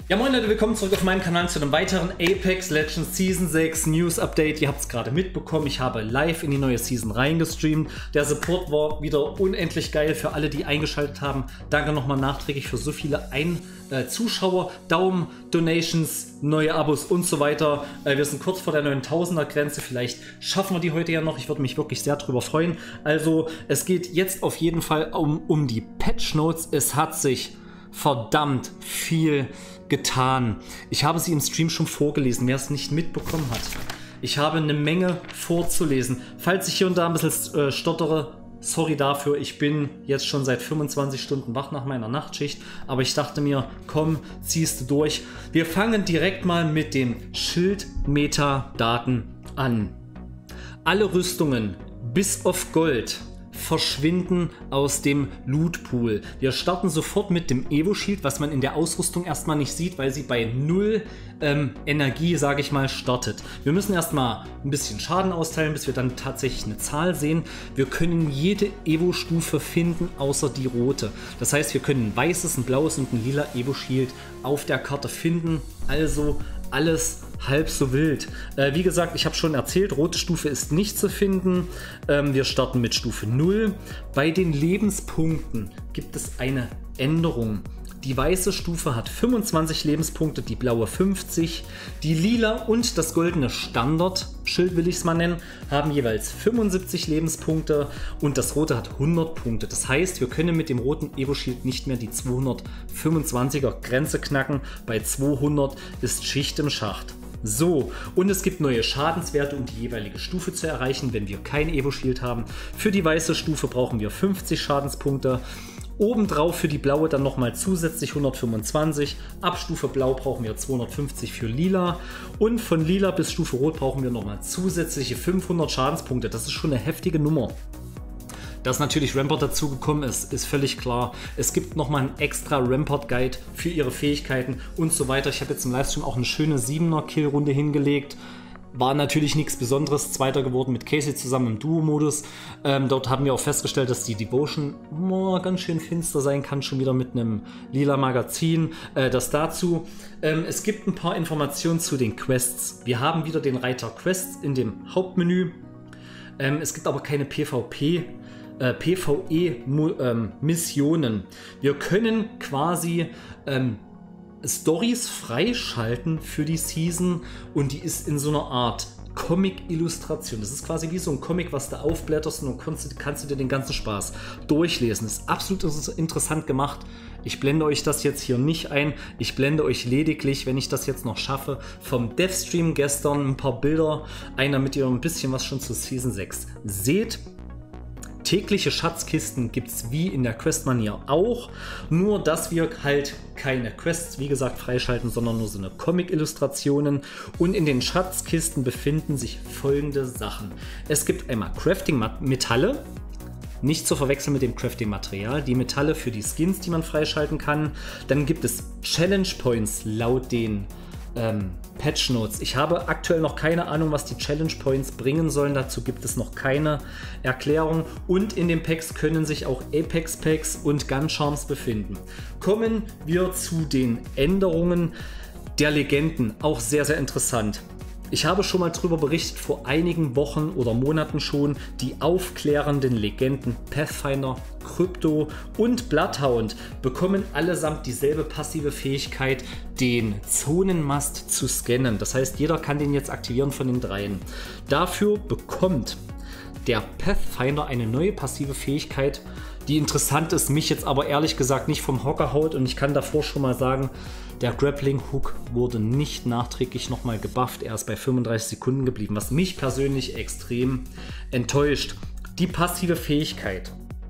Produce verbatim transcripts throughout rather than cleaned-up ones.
Ja moin Leute, willkommen zurück auf meinem Kanal zu einem weiteren Apex Legends Season sechs News Update. Ihr habt es gerade mitbekommen, ich habe live in die neue Season reingestreamt. Der Support war wieder unendlich geil für alle, die eingeschaltet haben. Danke nochmal nachträglich für so viele Ein äh, Zuschauer, Daumen, Donations, neue Abos und so weiter. Äh, wir sind kurz vor der neuntausender Grenze, vielleicht schaffen wir die heute ja noch. Ich würde mich wirklich sehr darüber freuen. Also es geht jetzt auf jeden Fall um, um die Patch Notes. Es hat sich verdammt viel getan. Ich habe sie im Stream schon vorgelesen, wer es nicht mitbekommen hat. Ich habe eine Menge vorzulesen. Falls ich hier und da ein bisschen äh, stottere, sorry dafür. Ich bin jetzt schon seit fünfundzwanzig Stunden wach nach meiner Nachtschicht, aber ich dachte mir, komm, ziehst du durch. Wir fangen direkt mal mit den Schild-Metadaten an. Alle Rüstungen bis auf Gold verschwinden aus dem Loot Pool. Wir starten sofort mit dem Evo Shield, was man in der Ausrüstung erstmal nicht sieht, weil sie bei null ähm, Energie, sage ich mal, startet. Wir müssen erstmal ein bisschen Schaden austeilen, bis wir dann tatsächlich eine Zahl sehen. Wir können jede Evo-Stufe finden, außer die rote. Das heißt, wir können ein weißes, ein blaues und ein lila Evo Shield auf der Karte finden. Also alles halb so wild. Äh, wie gesagt, ich habe schon erzählt, rote Stufe ist nicht zu finden. Ähm, wir starten mit Stufe null. Bei den Lebenspunkten gibt es eine Änderung. Die weiße Stufe hat fünfundzwanzig Lebenspunkte, die blaue fünfzig. Die lila und das goldene Standardschild, will ich es mal nennen, haben jeweils fünfundsiebzig Lebenspunkte und das rote hat hundert Punkte. Das heißt, wir können mit dem roten Evo Shield nicht mehr die zweihundertfünfundzwanziger Grenze knacken. Bei zweihundert ist Schicht im Schacht. So, und es gibt neue Schadenswerte, um die jeweilige Stufe zu erreichen, wenn wir kein Evo Shield haben. Für die weiße Stufe brauchen wir fünfzig Schadenspunkte. Obendrauf für die blaue dann nochmal zusätzlich hundertfünfundzwanzig. Ab Stufe blau brauchen wir zweihundertfünfzig für lila. Und von lila bis Stufe rot brauchen wir nochmal zusätzliche fünfhundert Schadenspunkte. Das ist schon eine heftige Nummer. Dass natürlich Rampart dazugekommen ist, ist völlig klar. Es gibt nochmal einen extra Rampart-Guide für ihre Fähigkeiten und so weiter. Ich habe jetzt im Livestream auch eine schöne siebener Kill-Runde hingelegt. War natürlich nichts Besonderes, Zweiter geworden mit Casey zusammen im Duo-Modus. Ähm, dort haben wir auch festgestellt, dass die Devotion oh, ganz schön finster sein kann, schon wieder mit einem lila Magazin. Äh, das dazu. Ähm, es gibt ein paar Informationen zu den Quests. Wir haben wieder den Reiter Quests in dem Hauptmenü. Ähm, es gibt aber keine PvP. Äh, PvE-Missionen. Ähm, wir können quasi ähm, Stories freischalten für die Season und die ist in so einer Art Comic-Illustration. Das ist quasi wie so ein Comic, was du aufblätterst und kannst, kannst du dir den ganzen Spaß durchlesen. Das ist absolut interessant gemacht. Ich blende euch das jetzt hier nicht ein. Ich blende euch lediglich, wenn ich das jetzt noch schaffe, vom Dev-Stream gestern ein paar Bilder ein, damit ihr ein bisschen was schon zu Season sechs seht. Tägliche Schatzkisten gibt es wie in der Quest-Manier auch, nur dass wir halt keine Quests, wie gesagt, freischalten, sondern nur so eine Comic-Illustrationen. Und in den Schatzkisten befinden sich folgende Sachen. Es gibt einmal Crafting-Metalle, nicht zu verwechseln mit dem Crafting-Material, die Metalle für die Skins, die man freischalten kann. Dann gibt es Challenge-Points laut den Ähm, Patch Notes. Ich habe aktuell noch keine Ahnung, was die Challenge Points bringen sollen. Dazu gibt es noch keine Erklärung. Und in den Packs können sich auch Apex Packs und Gun Charms befinden. Kommen wir zu den Änderungen der Legenden. Auch sehr, sehr interessant. Ich habe schon mal darüber berichtet, vor einigen Wochen oder Monaten schon, die aufklärenden Legenden Pathfinder, Krypto und Bloodhound bekommen allesamt dieselbe passive Fähigkeit, den Zonenmast zu scannen. Das heißt, jeder kann den jetzt aktivieren von den dreien. Dafür bekommt der Pathfinder eine neue passive Fähigkeit, die interessant ist, mich jetzt aber ehrlich gesagt nicht vom Hocker haut, und ich kann davor schon mal sagen, der Grappling Hook wurde nicht nachträglich nochmal gebufft, er ist bei fünfunddreißig Sekunden geblieben, was mich persönlich extrem enttäuscht. Die passive Fähigkeit.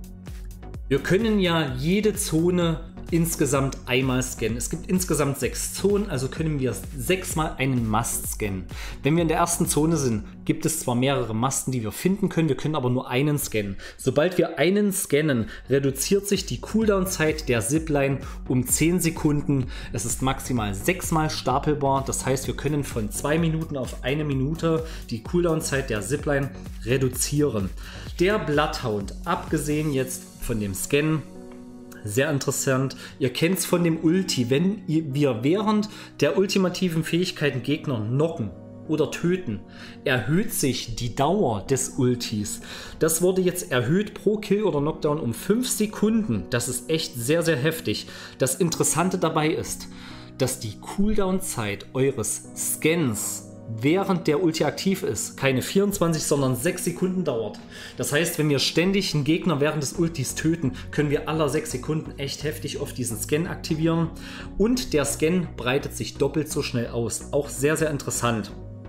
Wir können ja jede Zone insgesamt einmal scannen. Es gibt insgesamt sechs Zonen, also können wir sechsmal einen Mast scannen. Wenn wir in der ersten Zone sind, gibt es zwar mehrere Masten, die wir finden können, wir können aber nur einen scannen. Sobald wir einen scannen, reduziert sich die Cooldown-Zeit der Zipline um zehn Sekunden. Es ist maximal sechsmal stapelbar, das heißt, wir können von zwei Minuten auf eine Minute die Cooldown-Zeit der Zipline reduzieren. Der Bloodhound, abgesehen jetzt von dem Scannen, sehr interessant. Ihr kennt es von dem Ulti. Wenn wir während der ultimativen Fähigkeiten Gegner knocken oder töten, erhöht sich die Dauer des Ultis. Das wurde jetzt erhöht pro Kill oder Knockdown um fünf Sekunden. Das ist echt sehr, sehr heftig. Das Interessante dabei ist, dass die Cooldown-Zeit eures Scans während der Ulti aktiv ist, keine vierundzwanzig, sondern sechs Sekunden dauert. Das heißt, wenn wir ständig einen Gegner während des Ultis töten, können wir alle sechs Sekunden echt heftig auf diesen Scan aktivieren. Und der Scan breitet sich doppelt so schnell aus. Auch sehr, sehr interessant.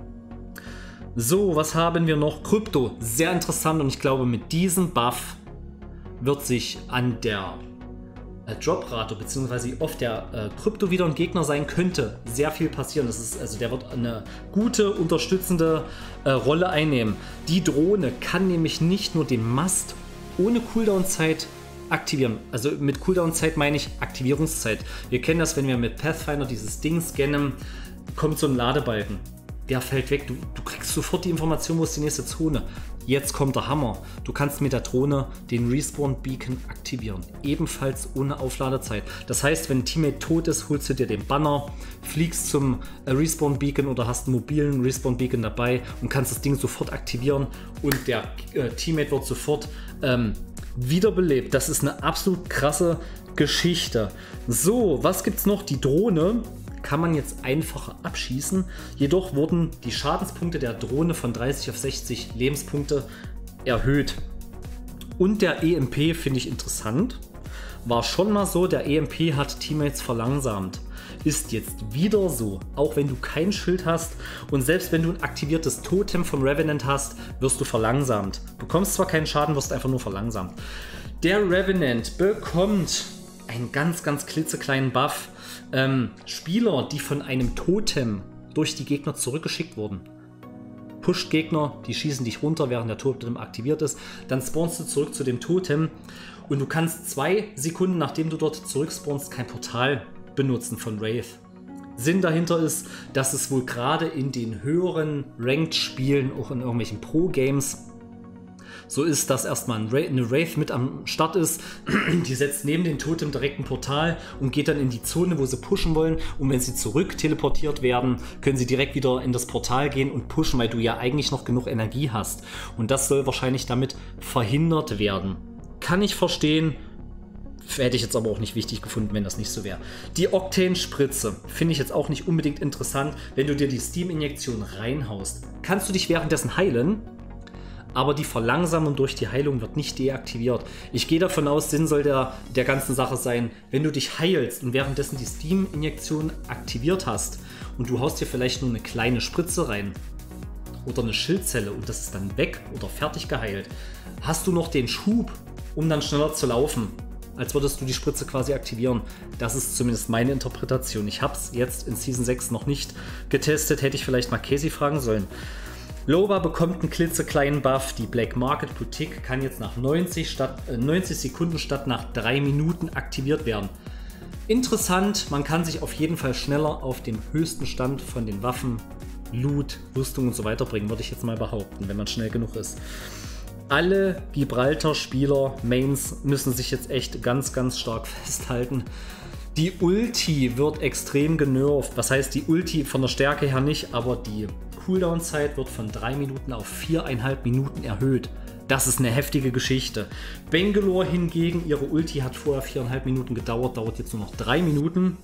So, was haben wir noch? Krypto, sehr interessant, und ich glaube, mit diesem Buff wird sich an der äh, Droprate bzw. wie oft der äh, Krypto wieder ein Gegner sein könnte, sehr viel passieren. Das ist, also der wird eine gute, unterstützende äh, Rolle einnehmen. Die Drohne kann nämlich nicht nur den Mast ohne Cooldown-Zeit aktivieren. Also mit Cooldown-Zeit meine ich Aktivierungszeit. Wir kennen das, wenn wir mit Pathfinder dieses Ding scannen, kommt so ein Ladebalken. Der fällt weg. Du, du kriegst sofort die Information, wo ist die nächste Zone. Jetzt kommt der Hammer. Du kannst mit der Drohne den Respawn Beacon aktivieren. Ebenfalls ohne Aufladezeit. Das heißt, wenn ein Teammate tot ist, holst du dir den Banner, fliegst zum äh, Respawn Beacon oder hast einen mobilen Respawn Beacon dabei und kannst das Ding sofort aktivieren und der äh, Teammate wird sofort ähm, wiederbelebt. Das ist eine absolut krasse Geschichte. So, was gibt's noch? Die Drohne kann man jetzt einfacher abschießen. Jedoch wurden die Schadenspunkte der Drohne von dreißig auf sechzig Lebenspunkte erhöht. Und der E M P finde ich interessant. War schon mal so, der E M P hat Teammates verlangsamt. Ist jetzt wieder so, auch wenn du kein Schild hast und selbst wenn du ein aktiviertes Totem vom Revenant hast, wirst du verlangsamt. Bekommst zwar keinen Schaden, wirst einfach nur verlangsamt. Der Revenant bekommt einen ganz, ganz klitzekleinen Buff. Ähm, Spieler, die von einem Totem durch die Gegner zurückgeschickt wurden. Pusht Gegner, die schießen dich runter, während der Totem aktiviert ist. Dann spawnst du zurück zu dem Totem und du kannst zwei Sekunden, nachdem du dort zurückspawnst, kein Portal benutzen von Wraith. Sinn dahinter ist, dass es wohl gerade in den höheren Ranked-Spielen, auch in irgendwelchen Pro-Games, so ist, dass erstmal eine Wraith mit am Start ist, die setzt neben den Totem direkt ein Portal und geht dann in die Zone, wo sie pushen wollen, und wenn sie zurück teleportiert werden, können sie direkt wieder in das Portal gehen und pushen, weil du ja eigentlich noch genug Energie hast. Und das soll wahrscheinlich damit verhindert werden. Kann ich verstehen, hätte ich jetzt aber auch nicht wichtig gefunden, wenn das nicht so wäre. Die Octane-Spritze finde ich jetzt auch nicht unbedingt interessant. Wenn du dir die Steam-Injektion reinhaust, kannst du dich währenddessen heilen, aber die Verlangsamung durch die Heilung wird nicht deaktiviert. Ich gehe davon aus, Sinn soll der, der ganzen Sache sein, wenn du dich heilst und währenddessen die Steam-Injektion aktiviert hast und du haust dir vielleicht nur eine kleine Spritze rein oder eine Schildzelle und das ist dann weg oder fertig geheilt, hast du noch den Schub, um dann schneller zu laufen, als würdest du die Spritze quasi aktivieren. Das ist zumindest meine Interpretation. Ich habe es jetzt in Season sechs noch nicht getestet, hätte ich vielleicht mal Casey fragen sollen. Loba bekommt einen klitzekleinen Buff. Die Black Market Boutique kann jetzt nach neunzig, statt, äh, neunzig Sekunden statt nach drei Minuten aktiviert werden. Interessant, man kann sich auf jeden Fall schneller auf den höchsten Stand von den Waffen, Loot, Rüstung und so weiter bringen, würde ich jetzt mal behaupten, wenn man schnell genug ist. Alle Gibraltar-Spieler, Mains, müssen sich jetzt echt ganz, ganz stark festhalten. Die Ulti wird extrem genervt. Was heißt die Ulti von der Stärke her nicht, aber die Cooldown-Zeit wird von drei Minuten auf viereinhalb Minuten erhöht. Das ist eine heftige Geschichte. Bangalore hingegen, ihre Ulti hat vorher viereinhalb Minuten gedauert, dauert jetzt nur noch drei Minuten.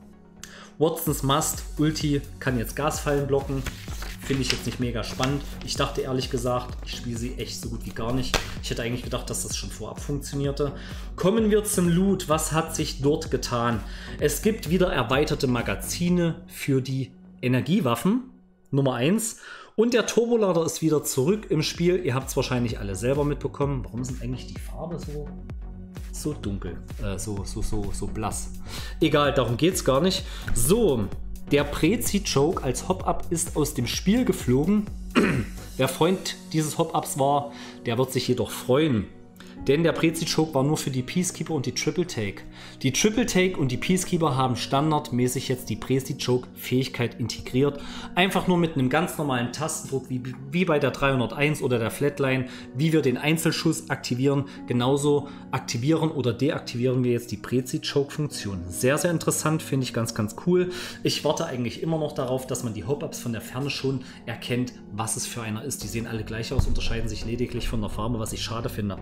Watsons Must Ulti kann jetzt Gasfallen blocken. Finde ich jetzt nicht mega spannend. Ich dachte ehrlich gesagt, ich spiele sie echt so gut wie gar nicht. Ich hätte eigentlich gedacht, dass das schon vorab funktionierte. Kommen wir zum Loot. Was hat sich dort getan? Es gibt wieder erweiterte Magazine für die Energiewaffen. Nummer eins. Und der Turbolader ist wieder zurück im Spiel. Ihr habt es wahrscheinlich alle selber mitbekommen. Warum ist denn eigentlich die Farbe so, so dunkel? Äh, so, so, so, so blass. Egal, darum geht es gar nicht. So, der Prezi-Choke als Hop-Up ist aus dem Spiel geflogen. Wer Freund dieses Hop-Ups war, der wird sich jedoch freuen. denn der Prezi-Choke war nur für die Peacekeeper und die Triple Take. Die Triple Take und die Peacekeeper haben standardmäßig jetzt die Prezi-Choke-Fähigkeit integriert. Einfach nur mit einem ganz normalen Tastendruck, wie, wie bei der dreihunderteins oder der Flatline, wie wir den Einzelschuss aktivieren, genauso aktivieren oder deaktivieren wir jetzt die Prezi-Choke-Funktion. Sehr, sehr interessant, finde ich ganz, ganz cool. Ich warte eigentlich immer noch darauf, dass man die Hop-Ups von der Ferne schon erkennt, was es für einer ist. Die sehen alle gleich aus, unterscheiden sich lediglich von der Farbe, was ich schade finde.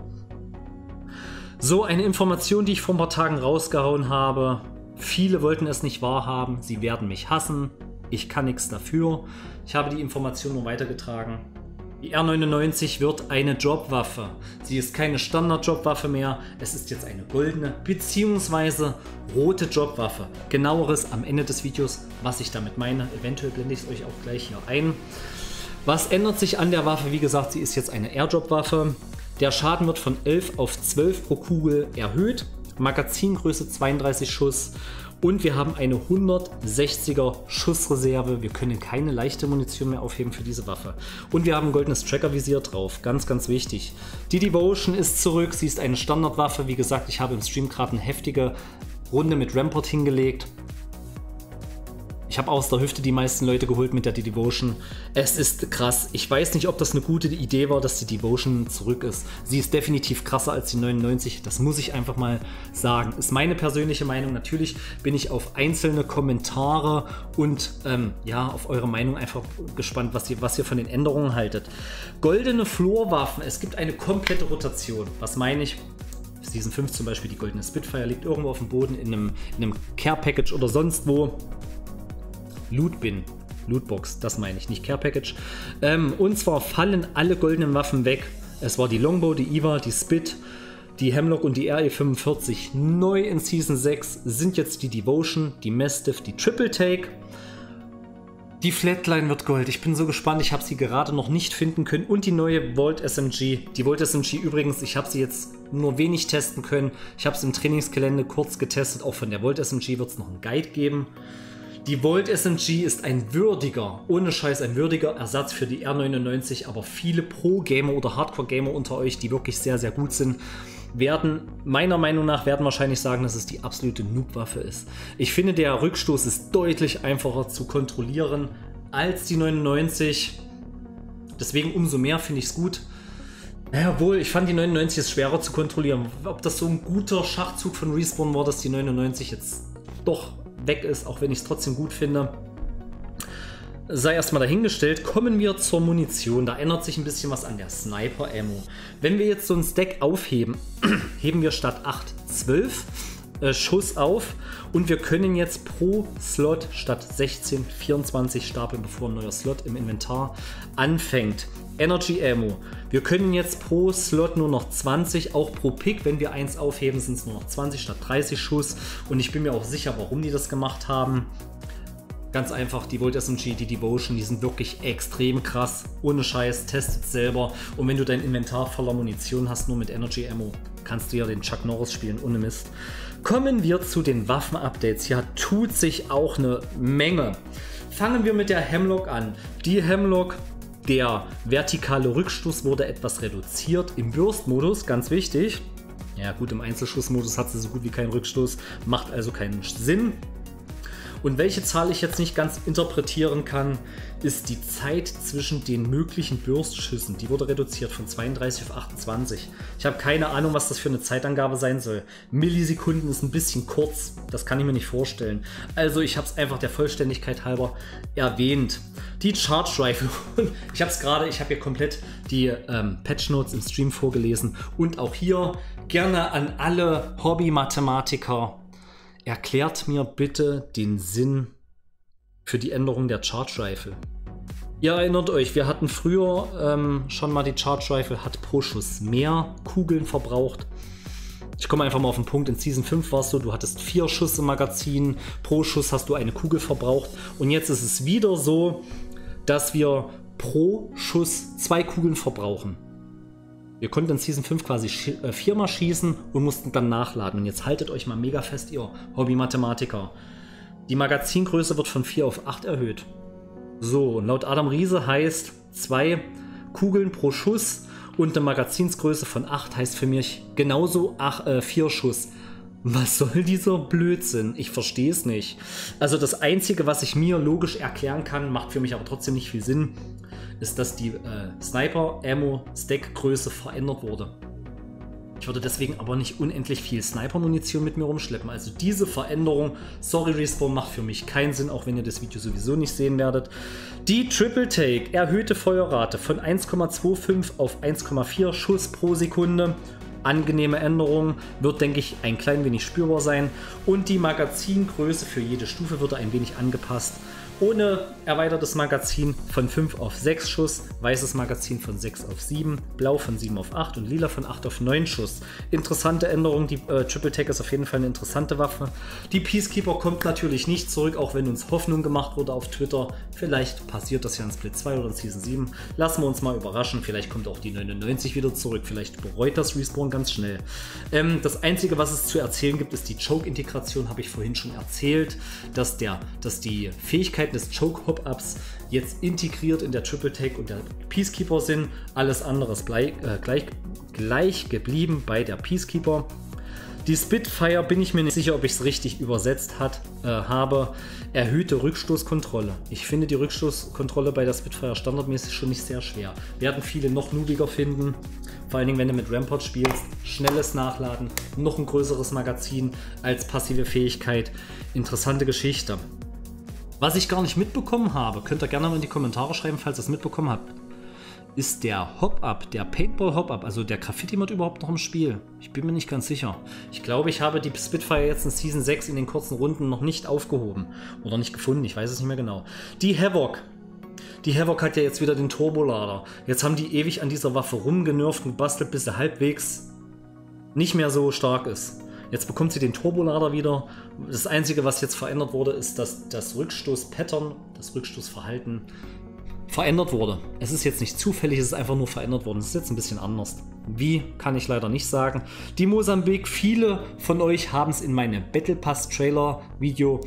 So, eine Information, die ich vor ein paar Tagen rausgehauen habe. Viele wollten es nicht wahrhaben. Sie werden mich hassen. Ich kann nichts dafür. Ich habe die Information nur weitergetragen. Die R neunundneunzig wird eine Jobwaffe. Sie ist keine Standard-Jobwaffe mehr. Es ist jetzt eine goldene bzw. rote Jobwaffe. Genaueres am Ende des Videos, was ich damit meine. Eventuell blende ich es euch auch gleich hier ein. Was ändert sich an der Waffe? Wie gesagt, sie ist jetzt eine Air-Job-Waffe. Der Schaden wird von elf auf zwölf pro Kugel erhöht. Magazingröße zweiunddreißig Schuss. Und wir haben eine hundertsechziger Schussreserve. Wir können keine leichte Munition mehr aufheben für diese Waffe. Und wir haben ein goldenes Tracker-Visier drauf. Ganz, ganz wichtig. Die Devotion ist zurück. Sie ist eine Standardwaffe. Wie gesagt, ich habe im Stream gerade eine heftige Runde mit Rampart hingelegt. Ich habe aus der Hüfte die meisten Leute geholt mit der Devotion. Es ist krass. Ich weiß nicht, ob das eine gute Idee war, dass die Devotion zurück ist. Sie ist definitiv krasser als die neunundneunzig. Das muss ich einfach mal sagen. Ist meine persönliche Meinung. Natürlich bin ich auf einzelne Kommentare und ähm, ja, auf eure Meinung einfach gespannt, was ihr, was ihr von den Änderungen haltet. Goldene Florwaffen. Es gibt eine komplette Rotation. Was meine ich? Season fünf zum Beispiel, die goldene Spitfire liegt irgendwo auf dem Boden in einem, in einem Care-Package oder sonst wo. Loot Bin, Lootbox, das meine ich, nicht Care Package. Ähm, und zwar fallen alle goldenen Waffen weg. Es war die Longbow, die Eva, die Spit, die Hemlock und die R E fünfundvierzig. Neu in Season sechs sind jetzt die Devotion, die Mastiff, die Triple Take. Die Flatline wird Gold. Ich bin so gespannt, ich habe sie gerade noch nicht finden können. Und die neue Volt S M G. Die Volt S M G übrigens, ich habe sie jetzt nur wenig testen können. Ich habe es im Trainingsgelände kurz getestet. Auch von der Volt S M G wird es noch einen Guide geben. Die Volt S M G ist ein würdiger, ohne Scheiß ein würdiger Ersatz für die R neunundneunzig, aber viele Pro-Gamer oder Hardcore-Gamer unter euch, die wirklich sehr, sehr gut sind, werden, meiner Meinung nach, werden wahrscheinlich sagen, dass es die absolute Noob-Waffe ist. Ich finde, der Rückstoß ist deutlich einfacher zu kontrollieren als die neunundneunzig. Deswegen umso mehr finde ich es gut. Naja, wohl, ich fand die neunundneunzig ist schwerer zu kontrollieren. Ob das so ein guter Schachzug von Respawn war, dass die neunundneunzig jetzt doch weg ist, auch wenn ich es trotzdem gut finde, sei erstmal dahingestellt. Kommen wir zur Munition. Da ändert sich ein bisschen was an der Sniper-Ammo. Wenn wir jetzt so ein Stack aufheben, heben wir statt acht zwölf äh, Schuss auf und wir können jetzt pro Slot statt sechzehn vierundzwanzig stapeln, bevor ein neuer Slot im Inventar anfängt. Energy Ammo. Wir können jetzt pro Slot nur noch zwanzig, auch pro Pick. Wenn wir eins aufheben, sind es nur noch zwanzig statt dreißig Schuss. Und ich bin mir auch sicher, warum die das gemacht haben. Ganz einfach, die Volt S M G, die Devotion, die sind wirklich extrem krass. Ohne Scheiß, testet selber. Und wenn du dein Inventar voller Munition hast, nur mit Energy Ammo, kannst du ja den Chuck Norris spielen, ohne Mist. Kommen wir zu den Waffen-Updates. Hier tut sich auch eine Menge. Fangen wir mit der Hemlock an. Die Hemlock, der vertikale Rückstoß wurde etwas reduziert im Burst-Modus, ganz wichtig. Ja gut, im Einzelschussmodus hat sie so gut wie keinen Rückstoß, macht also keinen Sinn. Und welche Zahl ich jetzt nicht ganz interpretieren kann, ist die Zeit zwischen den möglichen Burst-Schüssen. Die wurde reduziert von zweiunddreißig auf achtundzwanzig. Ich habe keine Ahnung, was das für eine Zeitangabe sein soll. Millisekunden ist ein bisschen kurz, das kann ich mir nicht vorstellen. Also ich habe es einfach der Vollständigkeit halber erwähnt. Die Charge Rifle. Ich habe es gerade, ich habe hier komplett die ähm, Patch Notes im Stream vorgelesen. Und auch hier gerne an alle Hobby-Mathematiker. Erklärt mir bitte den Sinn für die Änderung der Charge Rifle. Ihr erinnert euch, wir hatten früher ähm, schon mal die Charge Rifle, hat pro Schuss mehr Kugeln verbraucht. Ich komme einfach mal auf den Punkt, in Season fünf war es so, du hattest vier Schuss im Magazin, pro Schuss hast du eine Kugel verbraucht. Und jetzt ist es wieder so, dass wir pro Schuss zwei Kugeln verbrauchen. Wir konnten in Season fünf quasi äh, viermal schießen und mussten dann nachladen. Und jetzt haltet euch mal mega fest, ihr Hobby-Mathematiker. Die Magazingröße wird von vier auf acht erhöht. So, und laut Adam Riese heißt zwei Kugeln pro Schuss und eine Magazinsgröße von acht heißt für mich genauso vier Schuss. Was soll dieser Blödsinn? Ich verstehe es nicht. Also das Einzige, was ich mir logisch erklären kann, macht für mich aber trotzdem nicht viel Sinn, ist, dass die äh, Sniper-Ammo-Stack-Größe verändert wurde. Ich würde deswegen aber nicht unendlich viel Sniper-Munition mit mir rumschleppen. Also diese Veränderung, sorry Respawn, macht für mich keinen Sinn, auch wenn ihr das Video sowieso nicht sehen werdet. Die Triple Take, erhöhte Feuerrate von eins Komma fünfundzwanzig auf eins Komma vier Schuss pro Sekunde. Angenehme Änderung, wird, denke ich, ein klein wenig spürbar sein. Und die Magazingröße für jede Stufe wird ein wenig angepasst. Ohne erweitertes Magazin von fünf auf sechs Schuss, weißes Magazin von sechs auf sieben, blau von sieben auf acht und lila von acht auf neun Schuss. Interessante Änderung, die äh, Triple Take ist auf jeden Fall eine interessante Waffe. Die Peacekeeper kommt natürlich nicht zurück, auch wenn uns Hoffnung gemacht wurde auf Twitter. Vielleicht passiert das ja in Split zwei oder in Season sieben. Lassen wir uns mal überraschen, vielleicht kommt auch die neunundneunzig wieder zurück, vielleicht bereut das Respawn ganz schnell. Ähm, das Einzige, was es zu erzählen gibt, ist die Choke-Integration, habe ich vorhin schon erzählt, dass, der, dass die Fähigkeit des Choke-Hop-Ups jetzt integriert in der Triple Take und der Peacekeeper sind. Alles andere ist gleich, äh, gleich, gleich geblieben bei der Peacekeeper. Die Spitfire bin ich mir nicht sicher, ob ich es richtig übersetzt hat, äh, habe. Erhöhte Rückstoßkontrolle. Ich finde die Rückstoßkontrolle bei der Spitfire standardmäßig schon nicht sehr schwer. Werden viele noch noobiger finden. Vor allen Dingen, wenn du mit Rampart spielst. Schnelles Nachladen, noch ein größeres Magazin als passive Fähigkeit. Interessante Geschichte. Was ich gar nicht mitbekommen habe, könnt ihr gerne mal in die Kommentare schreiben, falls ihr es mitbekommen habt, ist der Hop-Up, der Paintball-Hop-Up, also der Graffiti-Mod überhaupt noch im Spiel? Ich bin mir nicht ganz sicher. Ich glaube, ich habe die Spitfire jetzt in Season sechs in den kurzen Runden noch nicht aufgehoben. Oder nicht gefunden, ich weiß es nicht mehr genau. Die Havoc. Die Havoc hat ja jetzt wieder den Turbolader. Jetzt haben die ewig an dieser Waffe rumgenervt und gebastelt, bis sie halbwegs nicht mehr so stark ist. Jetzt bekommt sie den Turbolader wieder. Das Einzige, was jetzt verändert wurde, ist, dass das Rückstoß-Pattern, das Rückstoßverhalten verändert wurde. Es ist jetzt nicht zufällig, es ist einfach nur verändert worden. Es ist jetzt ein bisschen anders. Wie, kann ich leider nicht sagen. Die Mosambik, viele von euch haben es in meinem Battle Pass Trailer Video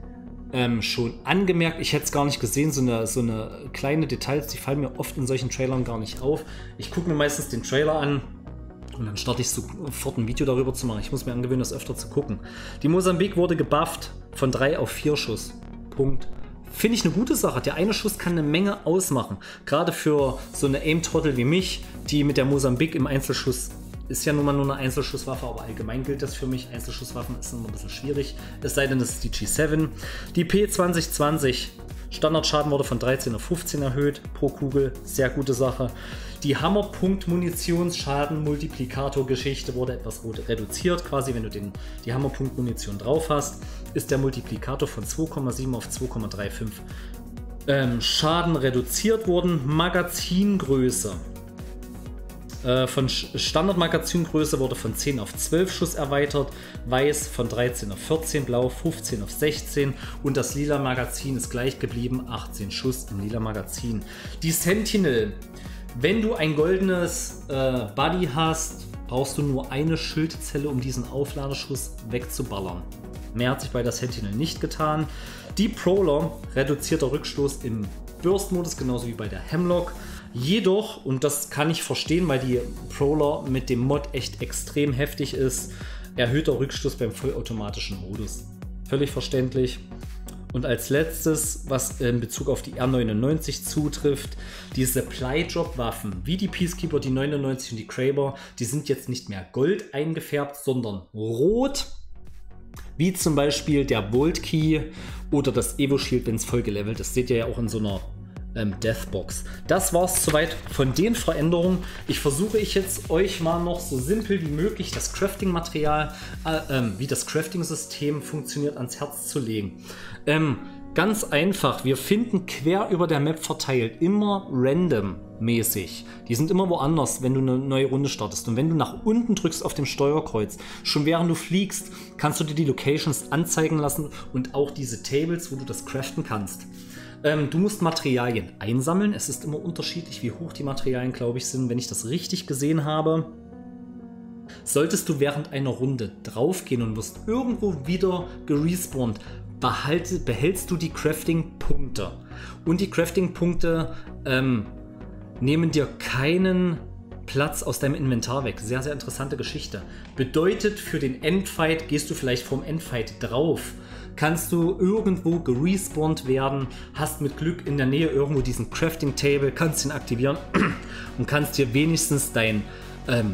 ähm, schon angemerkt. Ich hätte es gar nicht gesehen, so eine, so eine kleine Details, die fallen mir oft in solchen Trailern gar nicht auf. Ich gucke mir meistens den Trailer an und dann starte ich sofort ein Video darüber zu machen. Ich muss mir angewöhnen, das öfter zu gucken. Die Mosambik wurde gebufft von drei auf vier Schuss. Punkt. Finde ich eine gute Sache. Der eine Schuss kann eine Menge ausmachen. Gerade für so eine Aim-Trottel wie mich, die mit der Mosambik im Einzelschuss, ist ja nun mal nur eine Einzelschusswaffe, aber allgemein gilt das für mich. Einzelschusswaffen ist immer ein bisschen schwierig. Es sei denn, es ist die G sieben. Die P zwanzig zwanzig. Standardschaden wurde von dreizehn auf fünfzehn erhöht pro Kugel. Sehr gute Sache. Die Hammerpunkt-Munitionsschaden-Multiplikator-Geschichte wurde etwas reduziert. Quasi, wenn du den, die Hammerpunkt-Munition drauf hast, ist der Multiplikator von zwei Komma sieben auf zwei Komma fünfunddreißig ähm, Schaden reduziert worden. Magazingröße. Äh, von Standardmagazingröße wurde von zehn auf zwölf Schuss erweitert. Weiß von dreizehn auf vierzehn, blau fünfzehn auf sechzehn und das lila Magazin ist gleich geblieben, achtzehn Schuss im lila Magazin. Die Sentinel. Wenn du ein goldenes äh, Buddy hast, brauchst du nur eine Schildzelle, um diesen Aufladeschuss wegzuballern. Mehr hat sich bei der Sentinel nicht getan. Die Prowler, reduzierter Rückstoß im Burst-Modus, genauso wie bei der Hemlock. Jedoch, und das kann ich verstehen, weil die Prowler mit dem Mod echt extrem heftig ist, erhöhter Rückstoß beim vollautomatischen Modus. Völlig verständlich. Und als letztes, was in Bezug auf die R neunundneunzig zutrifft, die Supply-Drop-Waffen, wie die Peacekeeper, die neunundneunzig und die Kraber, die sind jetzt nicht mehr gold eingefärbt, sondern rot. Wie zum Beispiel der Bolt Key oder das Evo Shield, wenn es voll gelevelt ist. Seht ihr ja auch in so einer ähm, Deathbox. Das war es soweit von den Veränderungen. Ich versuche ich jetzt euch mal noch so simpel wie möglich das Crafting-Material, äh, ähm, wie das Crafting-System funktioniert, ans Herz zu legen. Ähm, ganz einfach, wir finden quer über der Map verteilt immer random-mäßig. Die sind immer woanders, wenn du eine neue Runde startest. Und wenn du nach unten drückst auf dem Steuerkreuz, schon während du fliegst, kannst du dir die Locations anzeigen lassen und auch diese Tables, wo du das craften kannst. Ähm, du musst Materialien einsammeln. Es ist immer unterschiedlich, wie hoch die Materialien, glaube ich, sind. Wenn ich das richtig gesehen habe, solltest du während einer Runde draufgehen und wirst irgendwo wieder gerespawnt, behalte, behältst du die Crafting-Punkte. Und die Crafting-Punkte ähm, nehmen dir keinen Platz aus deinem Inventar weg. Sehr, sehr interessante Geschichte. Bedeutet, für den Endfight gehst du vielleicht vom Endfight drauf. Kannst du irgendwo gerespawnt werden, hast mit Glück in der Nähe irgendwo diesen Crafting Table, kannst ihn aktivieren und kannst dir wenigstens dein, ähm,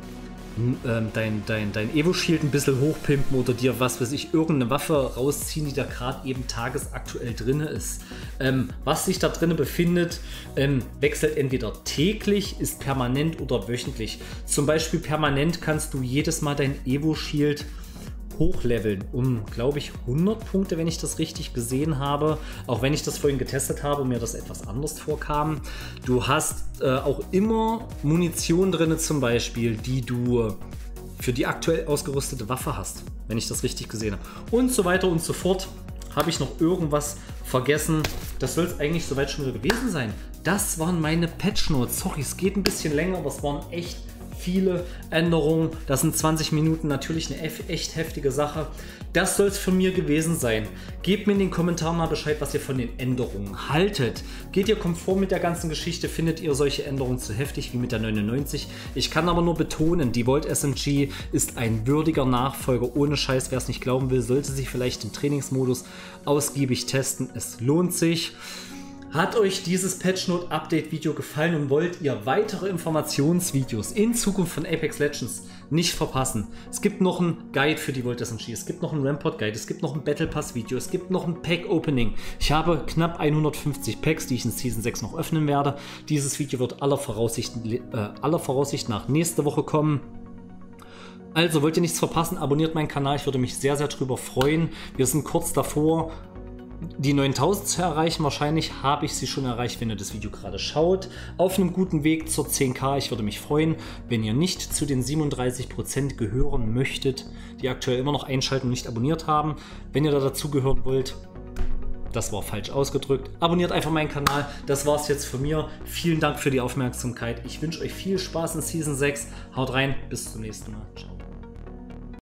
ähm, dein, dein, dein Evo-Shield ein bisschen hochpimpen oder dir, was weiß ich, irgendeine Waffe rausziehen, die da gerade eben tagesaktuell drin ist. Ähm, was sich da drin befindet, ähm, wechselt entweder täglich, ist permanent oder wöchentlich. Zum Beispiel permanent kannst du jedes Mal dein Evo-Shield hochleveln um, glaube ich, hundert Punkte, wenn ich das richtig gesehen habe. Auch wenn ich das vorhin getestet habe und mir das etwas anders vorkam. Du hast äh, auch immer Munition drin, zum Beispiel, die du für die aktuell ausgerüstete Waffe hast, wenn ich das richtig gesehen habe. Und so weiter und so fort. Habe ich noch irgendwas vergessen? Das soll es eigentlich soweit schon wieder gewesen sein. Das waren meine Patch Notes. Sorry, es geht ein bisschen länger, aber es waren echt viele Änderungen. Das sind zwanzig Minuten, natürlich eine echt heftige Sache. Das soll es von mir gewesen sein. Gebt mir in den Kommentaren mal Bescheid, was ihr von den Änderungen haltet. Geht ihr konform mit der ganzen Geschichte? Findet ihr solche Änderungen zu heftig wie mit der neunundneunzig? Ich kann aber nur betonen, die Volt S M G ist ein würdiger Nachfolger. Ohne Scheiß, wer es nicht glauben will, sollte sich vielleicht im Trainingsmodus ausgiebig testen. Es lohnt sich. Hat euch dieses Patch Note Update Video gefallen und wollt ihr weitere Informationsvideos in Zukunft von Apex Legends nicht verpassen? Es gibt noch ein Guide für die Volt S M G, es gibt noch ein Rampart Guide, es gibt noch ein Battle Pass Video, es gibt noch ein Pack Opening. Ich habe knapp hundertfünfzig Packs, die ich in Season sechs noch öffnen werde. Dieses Video wird aller Voraussicht, äh, aller Voraussicht nach nächste Woche kommen. Also wollt ihr nichts verpassen, abonniert meinen Kanal, ich würde mich sehr, sehr drüber freuen. Wir sind kurz davor, die neuntausend zu erreichen. Wahrscheinlich habe ich sie schon erreicht, wenn ihr das Video gerade schaut. Auf einem guten Weg zur zehn K. Ich würde mich freuen, wenn ihr nicht zu den siebenunddreißig Prozent gehören möchtet, die aktuell immer noch einschalten und nicht abonniert haben. Wenn ihr da dazugehören wollt, das war falsch ausgedrückt, abonniert einfach meinen Kanal. Das war es jetzt von mir. Vielen Dank für die Aufmerksamkeit. Ich wünsche euch viel Spaß in Season sechs. Haut rein, bis zum nächsten Mal. Ciao.